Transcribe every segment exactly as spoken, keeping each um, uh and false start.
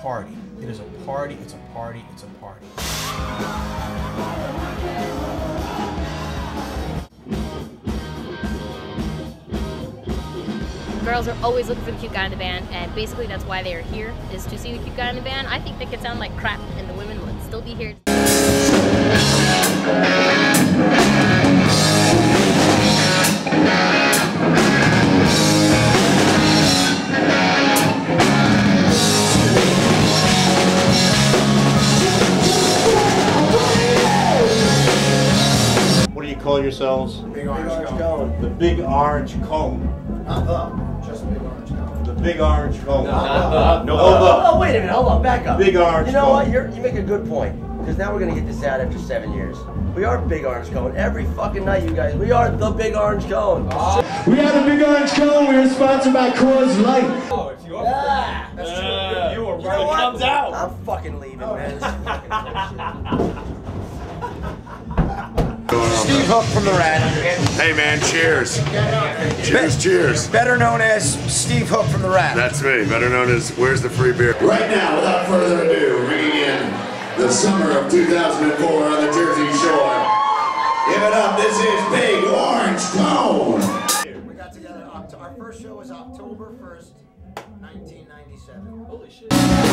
party. It is a party, it's a party, it's a party. Girls are always looking for the cute guy in the band, and basically that's why they are here, is to see the cute guy in the band. I think they could sound like crap, and the women would still be here. What do you call yourselves? Big orange cone. The Big Orange Cone. Not the, just big orange cone. The Big Orange Cone. No, not the. No, Oh, the. oh, wait a minute, hold on, back up. Big Orange You know Cone. what, You're, you make a good point. Because now we're going to get this out after seven years. We are Big Orange Cone. Every fucking night, you guys. We are the Big Orange Cone. Oh. We have the Big Orange Cone. We are sponsored by Coors Light. Oh, it's your Yeah. That's Yeah. true. You were You right. know It what? comes out. I'm fucking leaving, man. This is fucking bullshit. Steve Hook from the Rat. Hey man, cheers. Cheers, cheers. Better known as Steve Hook from the Rat. That's me, better known as Where's the Free Beer? Right now, without further ado, bringing in the summer of two thousand four on the Jersey Shore. Give it up, this is Big Orange Cone. We got together, our first show was October first, nineteen ninety-seven. Holy shit.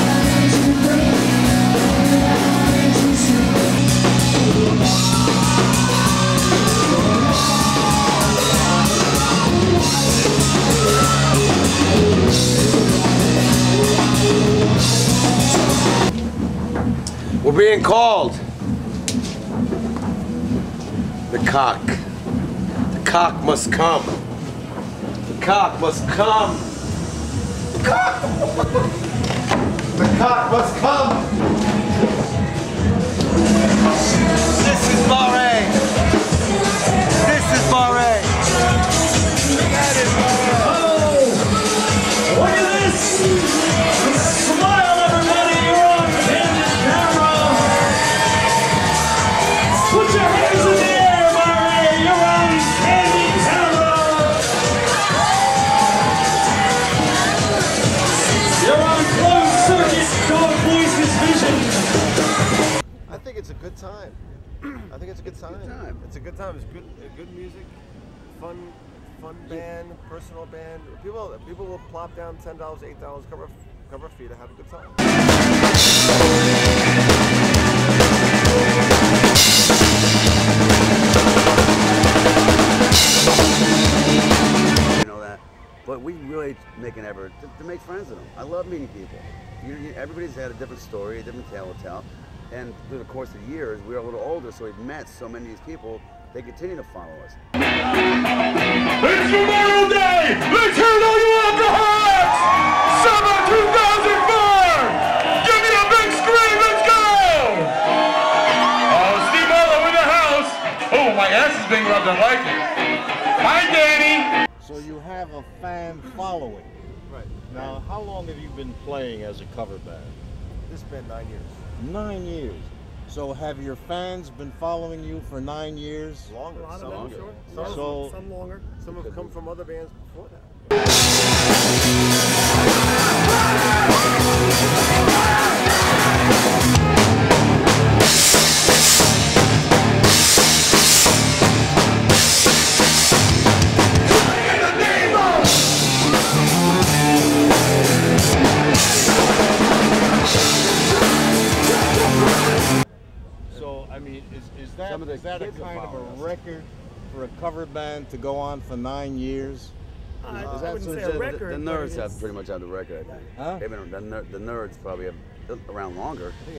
We're being called the cock. The cock must come. The cock must come. The cock. The cock must come. This is Barre. This is Barre. That is Barre. Oh! Look at this! Smile, everybody! You're on candid camera! Put your hands in the air, Barry! You're on candid camera! You're on closed circuit Dog Voices Vision! I think it's a good time. I think it's a good time. It's a good time. It's a good time. It's good, uh, good music, fun, fun band, personal band. People, people will plop down ten dollars, eight dollars, cover, cover a fee to have a good time. You know that, but we really make an effort to, to make friends with them. I love meeting people. You, you, everybody's had a different story, a different tale to tell. And through the course of years, we were a little older, so we've met so many of these people, they continue to follow us. It's Memorial Day! Let's hear it all you alcoholics! Summer two thousand four! Give me a big scream, let's go! Oh, Steve Marlowe in the house! Oh, my ass is being rubbed, I like it. Hi, Danny! So you have a fan following. Right. Now, how long have you been playing as a cover band? This has been nine years. Nine years. So have your fans been following you for nine years? Longer. A lot of some them, longer. sure. Some, So- Some longer. some have come from other bands before that. So, I mean, is, is that, Some of the is that a kids are kind of following a us. record for a cover band to go on for nine years? I, Is I that wouldn't so- say so a the- record. The but Nerds it's- have pretty much had the record, I think. Huh? They've been, the, ner the Nerds probably have been around longer.